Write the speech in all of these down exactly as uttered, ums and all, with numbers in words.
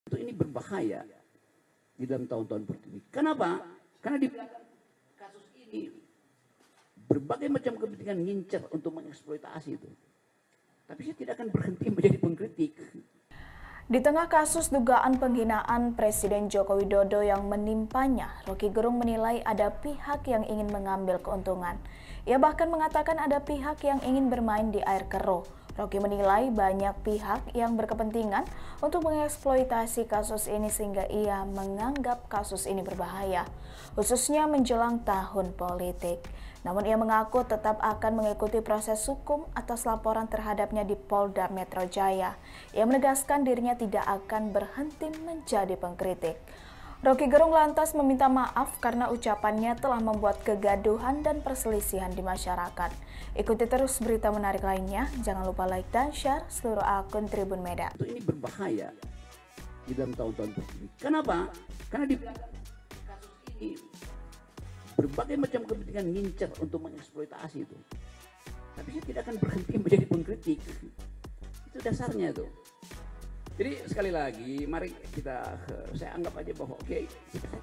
Itu ini berbahaya di dalam tahun-tahun seperti ini. Kenapa? Karena di kasus ini berbagai macam kepentingan ngincer untuk mengeksploitasi itu. Tapi saya tidak akan berhenti menjadi pengkritik. Di tengah kasus dugaan penghinaan Presiden Joko Widodo yang menimpanya, Rocky Gerung menilai ada pihak yang ingin mengambil keuntungan. Ia bahkan mengatakan ada pihak yang ingin bermain di air keruh. Rocky menilai banyak pihak yang berkepentingan untuk mengeksploitasi kasus ini sehingga ia menganggap kasus ini berbahaya, khususnya menjelang tahun politik. Namun ia mengaku tetap akan mengikuti proses hukum atas laporan terhadapnya di Polda Metro Jaya. Ia menegaskan dirinya tidak akan berhenti menjadi pengkritik. Rocky Gerung lantas meminta maaf karena ucapannya telah membuat kegaduhan dan perselisihan di masyarakat. Ikuti terus berita menarik lainnya, jangan lupa like dan share seluruh akun Tribun Medan. Ini berbahaya di dalam tahun-tahun ini. Kenapa? Karena di kasus ini berbagai macam kepentingan ngincer untuk mengeksploitasi itu. Tapi saya tidak akan berhenti menjadi pengkritik. Itu dasarnya tuh. Jadi sekali lagi, mari kita, saya anggap aja bahwa oke, okay,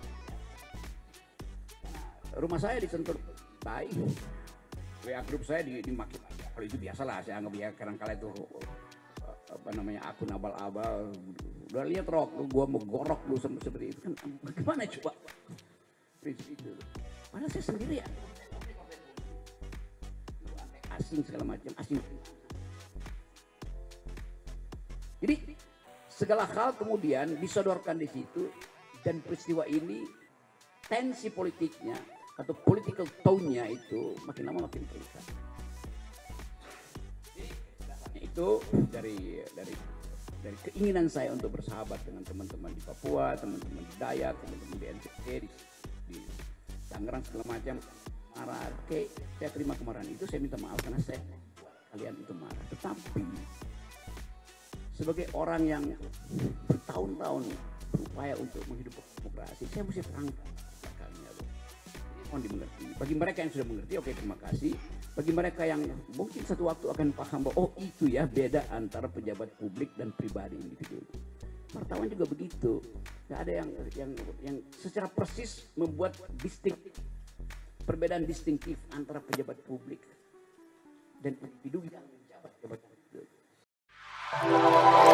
rumah saya disentuh tai, W A grup saya dimaki, kalau itu biasalah, saya anggap ya kadang-kala itu apa namanya akun abal-abal, udah lihat rok, gua mau gorok lu seperti itu kan, bagaimana coba? Itu. Padahal saya sendiri ya, asing segala macam, asing. Jadi segala hal kemudian disodorkan di situ dan peristiwa ini tensi politiknya atau political tone-nya itu makin lama makin terlihat. Itu dari dari dari keinginan saya untuk bersahabat dengan teman-teman di Papua, teman-teman di Dayak, teman-teman di N T T, di, di Tangerang segala macam marah. Oke, saya terima kemarahan itu, saya minta maaf karena saya kalian itu marah. Tetapi sebagai orang yang bertahun-tahun berupaya untuk menghidupkan demokrasi, saya mesti terangkan akalnya. Mohon dimengerti. Bagi mereka yang sudah mengerti, oke terima kasih. Bagi mereka yang mungkin satu waktu akan paham bahwa oh itu ya beda antara pejabat publik dan pribadi individu. Wartawan juga begitu. Gak ada yang yang yang secara persis membuat distinct perbedaan distinktif antara pejabat publik dan individu yang menjabat jabatan itu.